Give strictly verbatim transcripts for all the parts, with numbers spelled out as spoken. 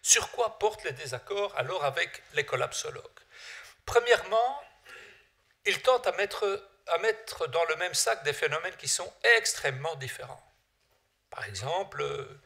Sur quoi portent les désaccords alors avec les collapsologues? Premièrement, ils tentent à mettre, à mettre dans le même sac des phénomènes qui sont extrêmement différents. Par exemple,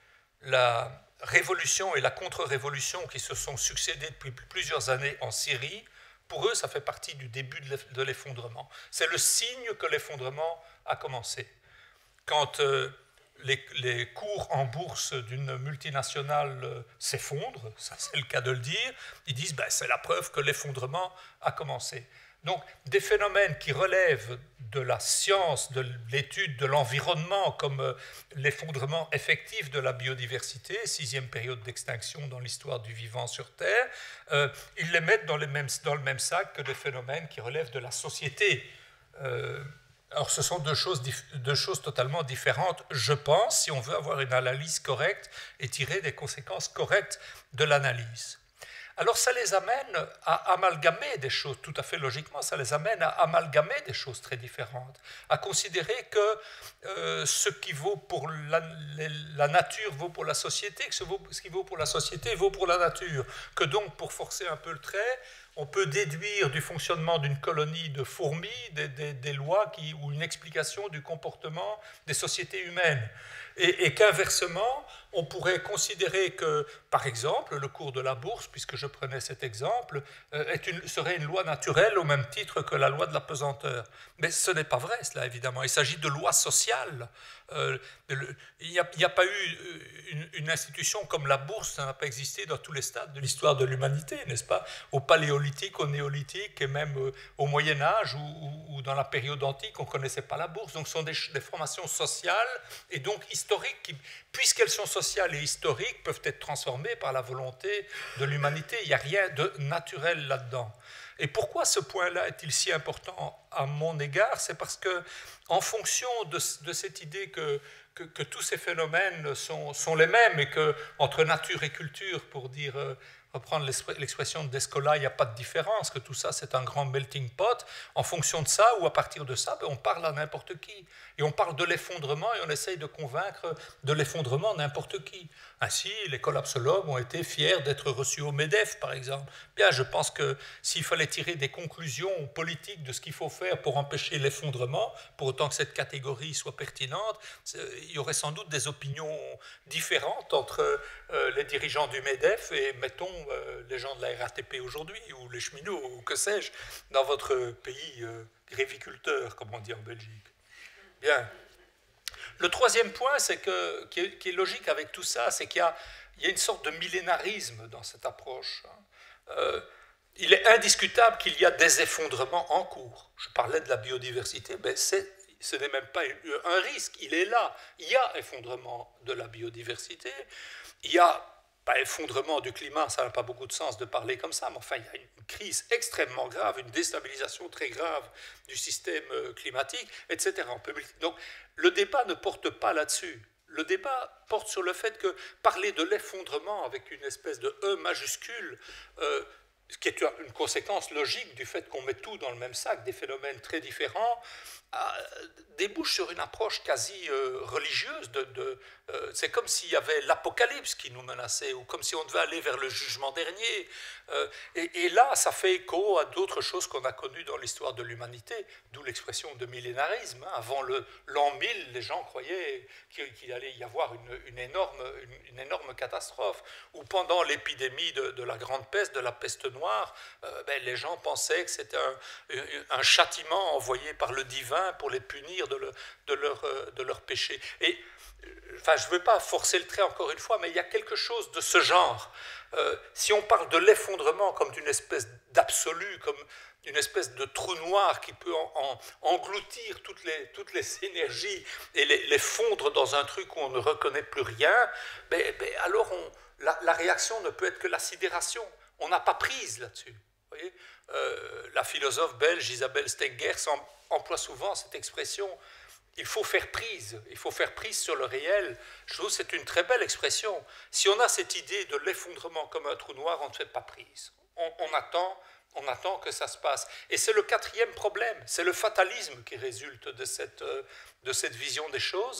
la révolution et la contre-révolution qui se sont succédées depuis plusieurs années en Syrie, pour eux, ça fait partie du début de l'effondrement. C'est le signe que l'effondrement a commencé. Quand euh, les, les cours en bourse d'une multinationale euh, s'effondrent, ça c'est le cas de le dire, ils disent ben, c'est la preuve que l'effondrement a commencé. Donc, des phénomènes qui relèvent de la science, de l'étude de l'environnement, comme euh, l'effondrement effectif de la biodiversité, sixième période d'extinction dans l'histoire du vivant sur Terre, euh, ils les mettent dans, les mêmes, dans le même sac que des phénomènes qui relèvent de la société. Euh, alors, ce sont deux choses, deux choses totalement différentes, je pense, si on veut avoir une analyse correcte et tirer des conséquences correctes de l'analyse. Alors ça les amène à amalgamer des choses, tout à fait logiquement, ça les amène à amalgamer des choses très différentes, à considérer que euh, ce qui vaut pour la, la nature vaut pour la société, que ce, vaut, ce qui vaut pour la société vaut pour la nature, que donc pour forcer un peu le trait, on peut déduire du fonctionnement d'une colonie de fourmis des, des, des lois qui, ou une explication du comportement des sociétés humaines. Et, et qu'inversement, on pourrait considérer que, par exemple, le cours de la bourse, puisque je prenais cet exemple, est une, serait une loi naturelle au même titre que la loi de la pesanteur. Mais ce n'est pas vrai, cela, évidemment. Il s'agit de lois sociales. Euh, le, il n'y a, a pas eu une, une institution comme la bourse, ça n'a pas existé dans tous les stades de l'histoire de l'humanité, n'est-ce pas? Au paléolithique, au néolithique, et même euh, au Moyen-Âge ou, ou, ou dans la période antique, on ne connaissait pas la bourse. Donc ce sont des, des formations sociales et donc historiques qui, puisqu'elles sont sociales et historiques, peuvent être transformées par la volonté de l'humanité. Il n'y a rien de naturel là-dedans. Et pourquoi ce point-là est-il si important à mon égard? C'est parce que, en fonction de, de cette idée que, que, que tous ces phénomènes sont, sont les mêmes et que entre nature et culture, pour dire, euh, reprendre l'expression de Descola, il n'y a pas de différence, que tout ça c'est un grand melting pot, en fonction de ça ou à partir de ça, ben, on parle à n'importe qui. Et on parle de l'effondrement et on essaye de convaincre de l'effondrement n'importe qui. Ainsi, les collapsologues ont été fiers d'être reçus au MEDEF, par exemple. Bien, je pense que s'il fallait tirer des conclusions politiques de ce qu'il faut faire pour empêcher l'effondrement, pour autant que cette catégorie soit pertinente, il y aurait sans doute des opinions différentes entre euh, les dirigeants du MEDEF et, mettons, euh, les gens de la R A T P aujourd'hui, ou les cheminots, ou que sais-je, dans votre pays euh, gréviculteur, comme on dit en Belgique. Bien. Le troisième point, c'est que, qui, est, qui est logique avec tout ça, c'est qu'il y a, il y a une sorte de millénarisme dans cette approche. Euh, il est indiscutable qu'il y a des effondrements en cours. Je parlais de la biodiversité, mais c'est, ce n'est même pas un risque, il est là. Il y a effondrement de la biodiversité, il y a pas effondrement du climat, ça n'a pas beaucoup de sens de parler comme ça, mais enfin, il y a une crise extrêmement grave, une déstabilisation très grave du système climatique, et cetera. On peut... Donc, le débat ne porte pas là-dessus. Le débat porte sur le fait que parler de l'effondrement avec une espèce de E majuscule, euh, ce qui est une conséquence logique du fait qu'on met tout dans le même sac, des phénomènes très différents, débouche sur une approche quasi euh, religieuse. De, de, euh, c'est comme s'il y avait l'apocalypse qui nous menaçait, ou comme si on devait aller vers le jugement dernier. Euh, et, et là, ça fait écho à d'autres choses qu'on a connues dans l'histoire de l'humanité, d'où l'expression de millénarisme. Hein. Avant le, l'an mille, les gens croyaient qu'il, qu'il allait y avoir une, une, énorme, une, une énorme catastrophe. Ou pendant l'épidémie de, de la grande peste, de la peste noire, euh, ben, les gens pensaient que c'était un, un châtiment envoyé par le divin pour les punir de, le, de, leur, de leur péché. Et, enfin, je ne veux pas forcer le trait encore une fois, mais il y a quelque chose de ce genre. Euh, si on parle de l'effondrement comme d'une espèce d'absolu, comme une espèce de trou noir qui peut en, en, engloutir toutes les, toutes les énergies et les, les fondre dans un truc où on ne reconnaît plus rien, ben, ben, alors on, la, la réaction ne peut être que la sidération. On n'a pas prise là-dessus. Vous voyez euh, la philosophe belge Isabelle Stengers emploie souvent cette expression, il faut faire prise, il faut faire prise sur le réel. Je trouve que c'est une très belle expression. Si on a cette idée de l'effondrement comme un trou noir, on ne fait pas prise. On, on, attend, on attend que ça se passe. Et c'est le quatrième problème, c'est le fatalisme qui résulte de cette, de cette vision des choses.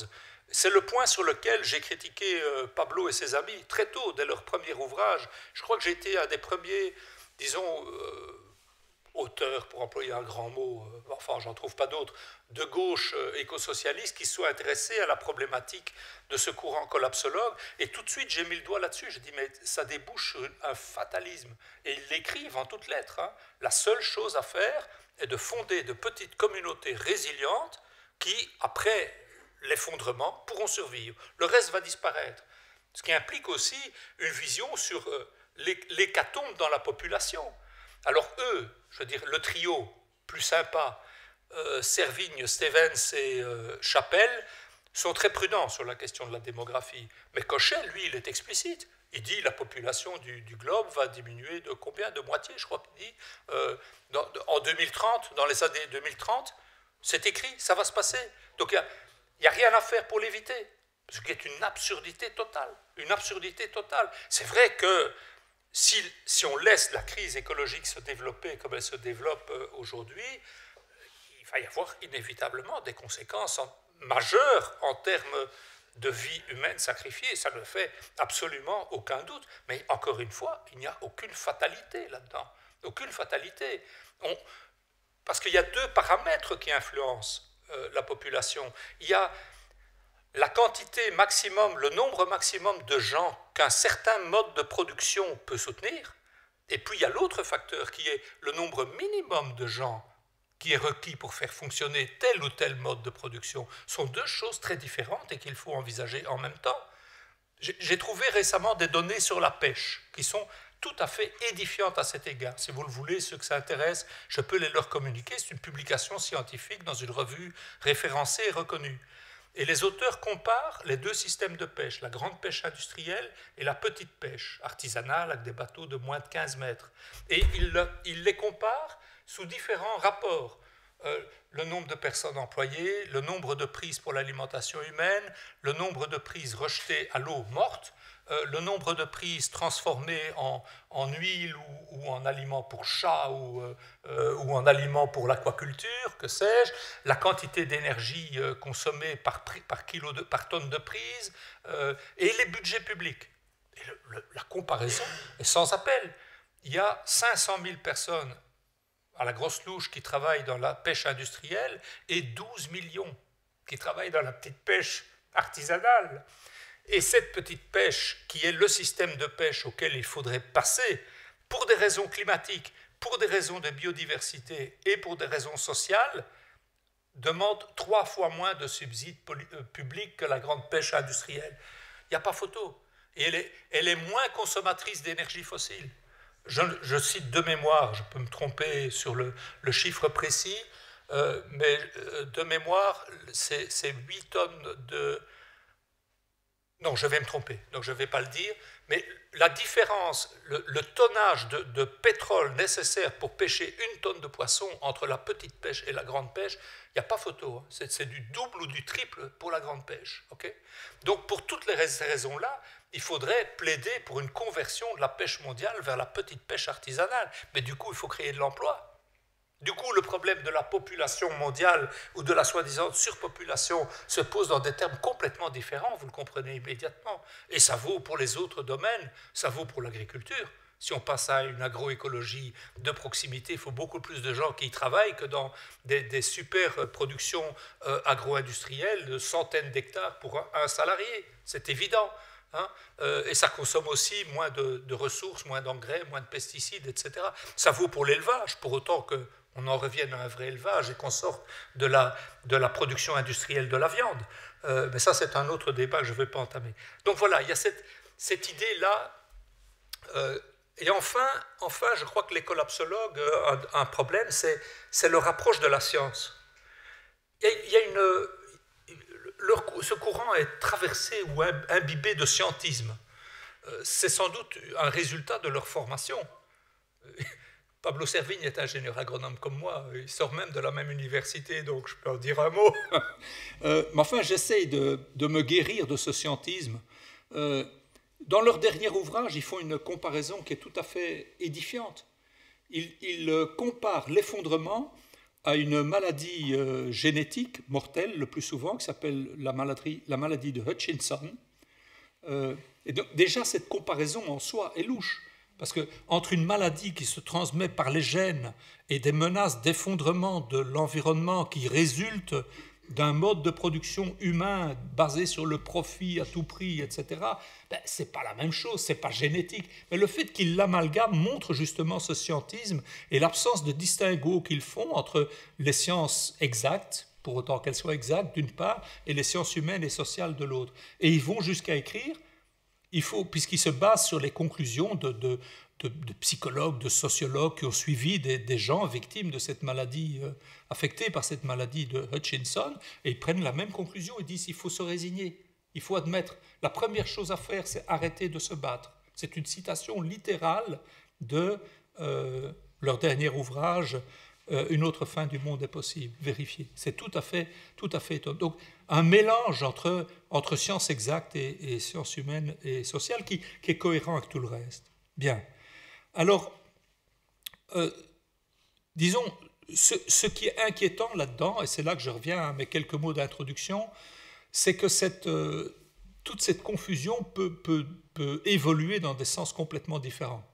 C'est le point sur lequel j'ai critiqué euh, Pablo et ses amis très tôt, dès leur premier ouvrage. Je crois que j'ai été un des premiers, disons, euh, auteurs, pour employer un grand mot, euh, enfin j'en trouve pas d'autres, de gauche euh, éco-socialiste qui soient intéressés à la problématique de ce courant collapsologue. Et tout de suite j'ai mis le doigt là-dessus, j'ai dit mais ça débouche sur un fatalisme. Et ils l'écrivent en toutes lettres. Hein. La seule chose à faire est de fonder de petites communautés résilientes qui, après l'effondrement, pourront survivre. Le reste va disparaître. Ce qui implique aussi une vision sur euh, l'hécatombe dans la population. Alors eux, je veux dire, le trio plus sympa, euh, Servigne, Stevens et euh, Chappelle, sont très prudents sur la question de la démographie. Mais Cochet, lui, il est explicite. Il dit que la population du, du globe va diminuer de combien? De moitié, je crois qu'il dit. Euh, dans, en deux mille trente, dans les années deux mille trente, c'est écrit, ça va se passer. Donc il n'y a, a rien à faire pour l'éviter. Ce qui est une absurdité totale. Une absurdité totale. C'est vrai que Si, si on laisse la crise écologique se développer comme elle se développe aujourd'hui, il va y avoir inévitablement des conséquences en, majeures en termes de vie humaine sacrifiée. Ça ne fait absolument aucun doute. Mais encore une fois, il n'y a aucune fatalité là-dedans. Aucune fatalité. On, parce qu'il y a deux paramètres qui influencent euh, la population. Il y a la quantité maximum, le nombre maximum de gens qu'un certain mode de production peut soutenir, et puis il y a l'autre facteur qui est le nombre minimum de gens qui est requis pour faire fonctionner tel ou tel mode de production. Ce sont deux choses très différentes et qu'il faut envisager en même temps. J'ai trouvé récemment des données sur la pêche qui sont tout à fait édifiantes à cet égard. Si vous le voulez, ceux que ça intéresse, je peux les leur communiquer. C'est une publication scientifique dans une revue référencée et reconnue. Et les auteurs comparent les deux systèmes de pêche, la grande pêche industrielle et la petite pêche artisanale avec des bateaux de moins de quinze mètres. Et ils, ils les comparent sous différents rapports. Euh, le nombre de personnes employées, le nombre de prises pour l'alimentation humaine, le nombre de prises rejetées à l'eau morte, euh, le nombre de prises transformées en, en huile ou, ou en aliments pour chats ou, euh, ou en aliments pour l'aquaculture, que sais-je, la quantité d'énergie euh, consommée par, par, kilo de, par tonne de prise, euh, et les budgets publics. Et le, le, la comparaison est sans appel. Il y a cinq cent mille personnes à la grosse louche qui travaillent dans la pêche industrielle et douze millions qui travaillent dans la petite pêche artisanale. Et cette petite pêche, qui est le système de pêche auquel il faudrait passer, pour des raisons climatiques, pour des raisons de biodiversité et pour des raisons sociales, demande trois fois moins de subsides publics que la grande pêche industrielle. Il n'y a pas photo. Et elle est, elle est moins consommatrice d'énergie fossile. Je, je cite de mémoire, je peux me tromper sur le, le chiffre précis, euh, mais de mémoire, c'est huit tonnes de... Non, je vais me tromper, donc je ne vais pas le dire, mais la différence, le, le tonnage de, de pétrole nécessaire pour pêcher une tonne de poisson entre la petite pêche et la grande pêche, il n'y a pas photo, hein. C'est du double ou du triple pour la grande pêche. Okay? Donc pour toutes les raisons-là, il faudrait plaider pour une conversion de la pêche mondiale vers la petite pêche artisanale, mais du coup il faut créer de l'emploi. Du coup, le problème de la population mondiale ou de la soi-disant surpopulation se pose dans des termes complètement différents, vous le comprenez immédiatement. Et ça vaut pour les autres domaines, ça vaut pour l'agriculture. Si on passe à une agroécologie de proximité, il faut beaucoup plus de gens qui y travaillent que dans des, des super productions euh, agro-industrielles de centaines d'hectares pour un, un salarié. C'est évident. Hein, euh, et ça consomme aussi moins de, de ressources, moins d'engrais, moins de pesticides, et cetera. Ça vaut pour l'élevage, pour autant qu'on en revienne à un vrai élevage et qu'on sorte de la, de la production industrielle de la viande. Euh, mais ça, c'est un autre débat que je ne vais pas entamer. Donc voilà, il y a cette, cette idée-là. Euh, et enfin, enfin, je crois que les collapsologues ont un, un problème, c'est leur approche de la science. Il y a, il y a une... Leur, ce courant est traversé ou imbibé de scientisme. Euh, C'est sans doute un résultat de leur formation. Euh, Pablo Servigne est ingénieur agronome comme moi, il sort même de la même université, donc je peux en dire un mot. euh, mais enfin, j'essaye de, de me guérir de ce scientisme. Euh, dans leur dernier ouvrage, ils font une comparaison qui est tout à fait édifiante. Ils, ils comparent l'effondrement à une maladie euh, génétique mortelle, le plus souvent, qui s'appelle la maladie, la maladie de Hutchinson. Euh, et donc, déjà, cette comparaison en soi est louche. Parce qu'entre une maladie qui se transmet par les gènes et des menaces d'effondrement de l'environnement qui résultent d'un mode de production humain basé sur le profit à tout prix, et cetera, ben, ce n'est pas la même chose, ce n'est pas génétique. Mais le fait qu'ils l'amalgament montre justement ce scientisme et l'absence de distinguo qu'ils font entre les sciences exactes, pour autant qu'elles soient exactes d'une part, et les sciences humaines et sociales de l'autre. Et ils vont jusqu'à écrire, il faut, puisqu'ils se basent sur les conclusions de, de, de, de psychologues, de sociologues qui ont suivi des, des gens victimes de cette maladie, euh, affectés par cette maladie de Hutchinson, et ils prennent la même conclusion, ils disent il faut se résigner, il faut admettre, la première chose à faire c'est arrêter de se battre. C'est une citation littérale de euh, leur dernier ouvrage, euh, Une autre fin du monde est possible, vérifiez. C'est tout à fait, tout à fait étonnant. Donc, un mélange entre, entre sciences exactes et, et sciences humaines et sociales qui, qui est cohérent avec tout le reste. Bien. Alors, euh, disons, ce, ce qui est inquiétant là-dedans, et c'est là que je reviens à mes quelques mots d'introduction, c'est que cette, euh, toute cette confusion peut, peut, peut évoluer dans des sens complètement différents.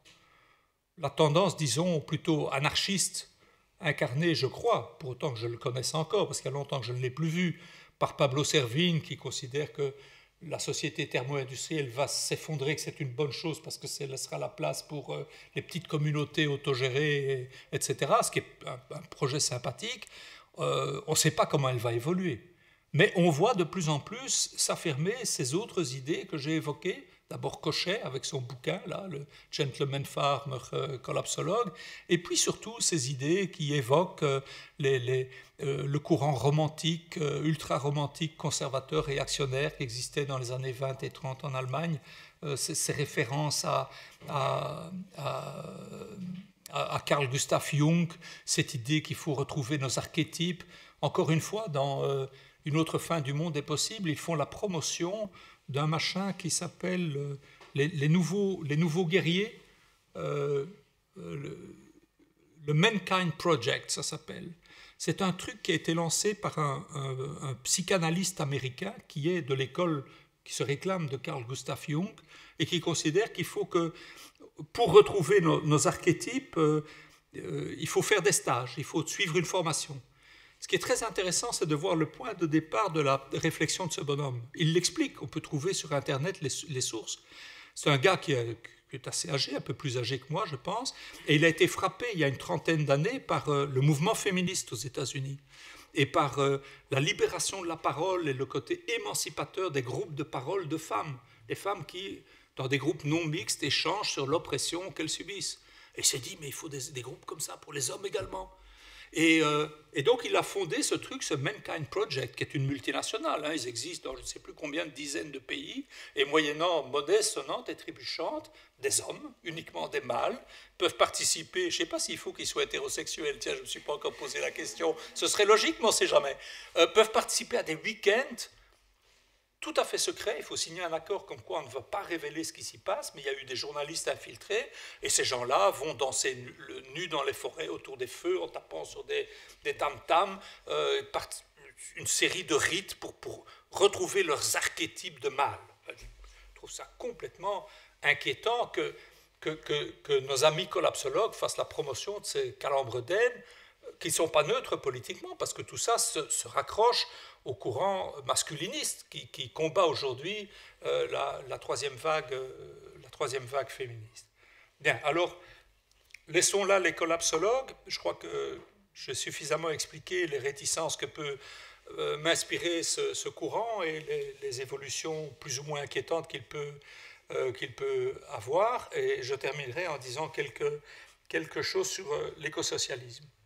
La tendance, disons, plutôt anarchiste, incarnée, je crois, pour autant que je le connaisse encore, parce qu'il y a longtemps que je ne l'ai plus vu, par Pablo Servigne, qui considère que la société thermo-industrielle va s'effondrer, que c'est une bonne chose parce que ça laissera la place pour euh, les petites communautés autogérées, et, etc., ce qui est un, un projet sympathique. Euh, on ne sait pas comment elle va évoluer. Mais on voit de plus en plus s'affirmer ces autres idées que j'ai évoquées. D'abord Cochet avec son bouquin, là, le Gentleman Farmer euh, Collapsologue, et puis surtout ces idées qui évoquent euh, les, les, euh, le courant romantique, euh, ultra-romantique, conservateur, réactionnaire qui existait dans les années vingt et trente en Allemagne, euh, ces, ces références à, à, à, à Carl Gustav Jung, cette idée qu'il faut retrouver nos archétypes. Encore une fois, dans euh, Une autre fin du monde est possible, ils font la promotion d'un machin qui s'appelle euh, les, les, nouveaux, les nouveaux guerriers, euh, euh, le, le Mankind Project, ça s'appelle. C'est un truc qui a été lancé par un, un, un psychanalyste américain qui est de l'école, qui se réclame de Carl Gustav Jung, et qui considère qu'il faut que, pour retrouver nos, nos archétypes, euh, euh, il faut faire des stages, il faut suivre une formation. Ce qui est très intéressant, c'est de voir le point de départ de la réflexion de ce bonhomme. Il l'explique, on peut trouver sur Internet les, les sources. C'est un gars qui est, qui est assez âgé, un peu plus âgé que moi, je pense, et il a été frappé il y a une trentaine d'années par euh, le mouvement féministe aux États-Unis et par euh, la libération de la parole et le côté émancipateur des groupes de parole de femmes, des femmes qui, dans des groupes non mixtes, échangent sur l'oppression qu'elles subissent. Et il s'est dit, mais il faut des, des groupes comme ça pour les hommes également. Et, euh, et donc il a fondé ce truc, ce Mankind Project, qui est une multinationale. Hein, ils existent dans je ne sais plus combien de dizaines de pays, et moyennant monnaie sonnante et trébuchante, des hommes, uniquement des mâles, peuvent participer. Je ne sais pas s'il faut qu'ils soient hétérosexuels, tiens, je ne me suis pas encore posé la question, ce serait logique, mais on ne sait jamais. Euh, peuvent participer à des week-ends tout à fait secret, il faut signer un accord comme quoi on ne va pas révéler ce qui s'y passe, mais il y a eu des journalistes infiltrés, et ces gens-là vont danser nus dans les forêts autour des feux, en tapant sur des, des tam-tams, euh, une série de rites pour, pour retrouver leurs archétypes de mâles. Je trouve ça complètement inquiétant que, que, que, que nos amis collapsologues fassent la promotion de ces calembres d'aine, qui ne sont pas neutres politiquement, parce que tout ça se, se raccroche au courant masculiniste qui, qui combat aujourd'hui euh, la, la, troisième vague, euh, la troisième vague féministe. Bien, alors, laissons là les collapsologues. Je crois que j'ai suffisamment expliqué les réticences que peut euh, m'inspirer ce, ce courant et les, les évolutions plus ou moins inquiétantes qu'il peut, euh, qu'il peut avoir. Et je terminerai en disant quelque, quelque chose sur euh, l'écosocialisme.